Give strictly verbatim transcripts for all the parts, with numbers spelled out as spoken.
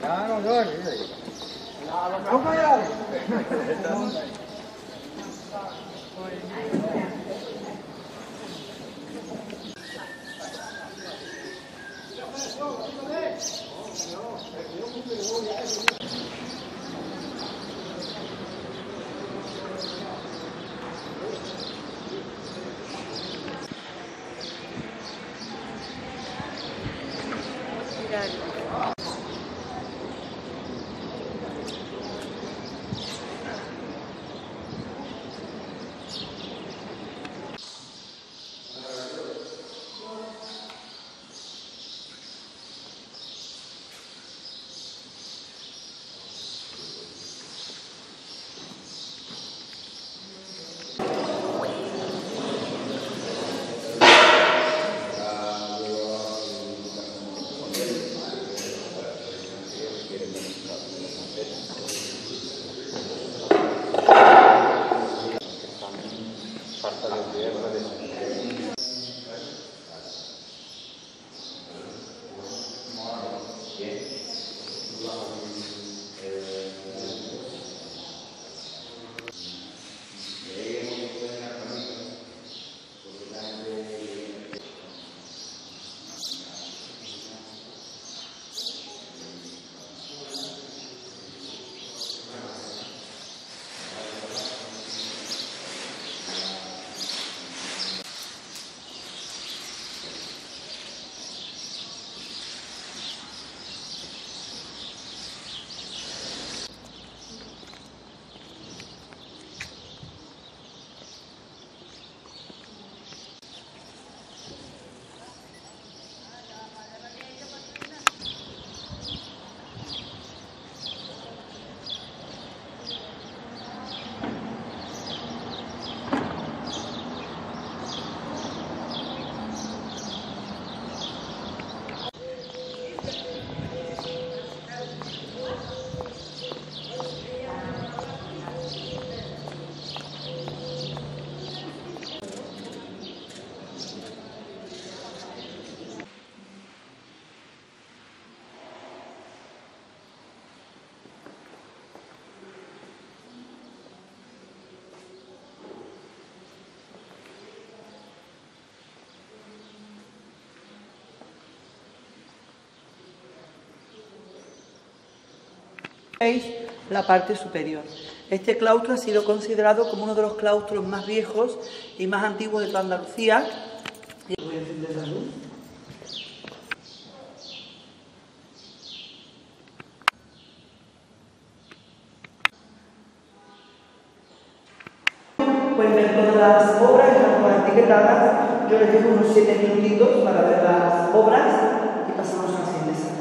Ya no soy. ¿Cómo ya? La parte superior. Este claustro ha sido considerado como uno de los claustros más viejos y más antiguos de toda Andalucía. Voy a encender la luz. Pueden ver todas las obras, están todas etiquetadas. Yo les dejo unos siete minutitos para ver las obras y pasamos a la siguiente sala.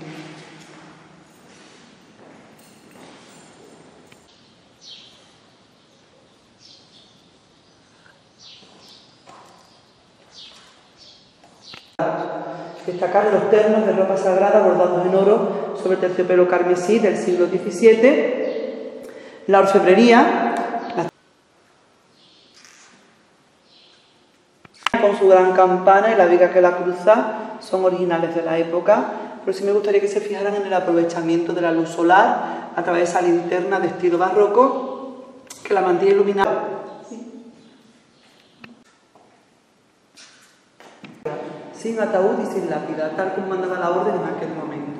Destacar los ternos de ropa sagrada bordados en oro sobre terciopelo carmesí del siglo diecisiete, la orfebrería, la... con su gran campana y la viga que la cruza son originales de la época, pero sí me gustaría que se fijaran en el aprovechamiento de la luz solar a través de esa linterna de estilo barroco que la mantiene iluminada. Sin ataúd y sin lápida, tal como mandaba la orden en aquel momento.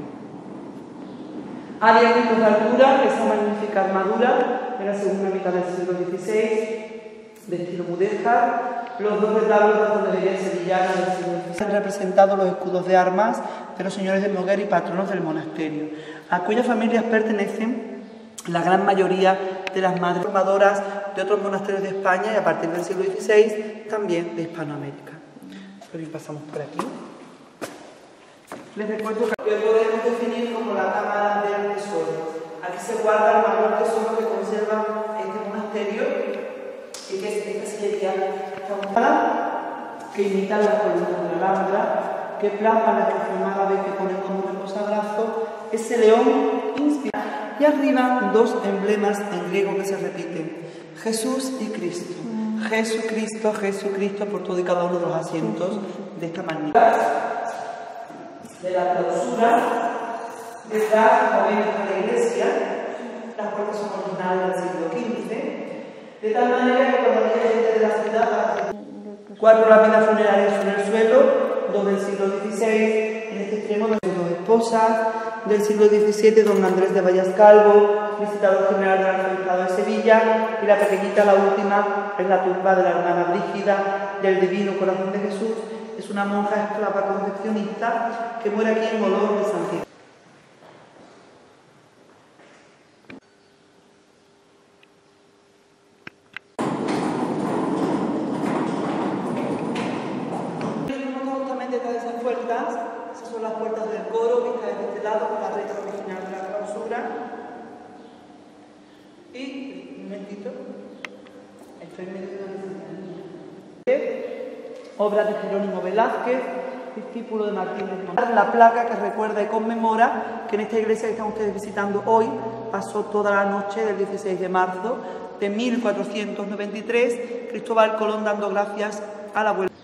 A diez metros de altura, esa magnífica armadura de la segunda mitad del siglo dieciséis, de estilo mudéjar. Los dos retablos de la tonelería sevillana del siglo dieciséis han representado los escudos de armas de los señores de Moguer y patronos del monasterio, a cuyas familias pertenecen la gran mayoría de las madres formadoras de otros monasterios de España y a partir del siglo dieciséis también de Hispanoamérica. Y pasamos por aquí. Les recuerdo que podemos definir como la cámara del tesoro. Aquí se guarda el mayor tesoro que conserva este monasterio y que es esta sillería que imita las columnas de la Alhambra, que plasma la transformada vez que pone como reposabrazo ese león inspirado. Y arriba dos emblemas en griego que se repiten: Jesús y Cristo. Jesucristo, Jesucristo por todo y cada uno de los asientos de esta magnífica. De la clausura Detrás, como veis, está la iglesia. Las puertas son originales del siglo quince. De tal manera que cuando había gente de la ciudad, cuatro lápidas funerarias en el suelo, dos del siglo dieciséis, en este extremo de dos esposas, del siglo diecisiete, don Andrés de Vallas Calvo, visitador general del arzobispado de Sevilla, y la pequeñita, la última, es la tumba de la hermana Brígida del Divino Corazón de Jesús. Es una monja esclava concepcionista que muere aquí en olor de santidad. Detrás de esas puertas, esas son las puertas del coro que está de este lado con la letra original de la clausura. Y, un momentito, estoy medio de obra de Jerónimo Velázquez, discípulo de Martín de Montfort. La placa que recuerda y conmemora que en esta iglesia que están ustedes visitando hoy pasó toda la noche del dieciséis de marzo de mil cuatrocientos noventa y tres Cristóbal Colón dando gracias a la vuelta.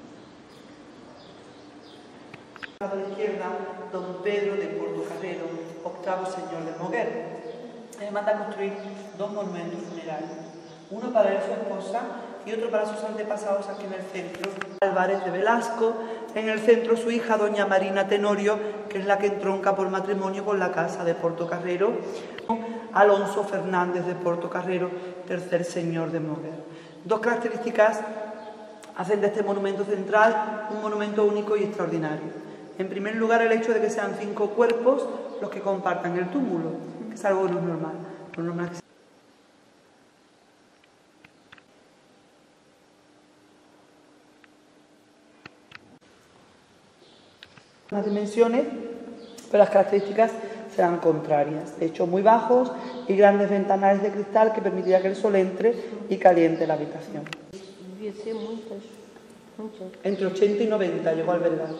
A la izquierda, don Pedro de Portocarrero, octavo señor de Moguer. Le manda a construir dos monumentos funerarios, uno para él y su esposa y otro para sus antepasados aquí en el centro. Álvarez de Velasco, en el centro su hija doña Marina Tenorio, que es la que entronca por matrimonio con la casa de Portocarrero. Alonso Fernández de Portocarrero, tercer señor de Moguer. Dos características hacen de este monumento central un monumento único y extraordinario. En primer lugar, el hecho de que sean cinco cuerpos los que compartan el túmulo, que es algo que no es normal. No es normal que... Las dimensiones, pero las características serán contrarias. De hecho, muy bajos y grandes ventanales de cristal que permitirá que el sol entre y caliente la habitación. Entre ochenta y noventa llegó a albergar.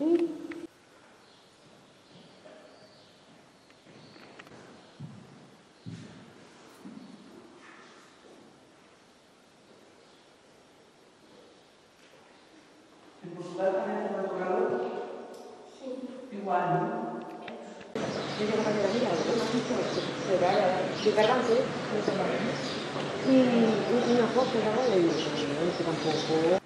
¿En Portugal también está tocado? Sí. Igual, ¿no? De una manera, mira, lo más visto de garante, y una foto, ¿no? Y tampoco.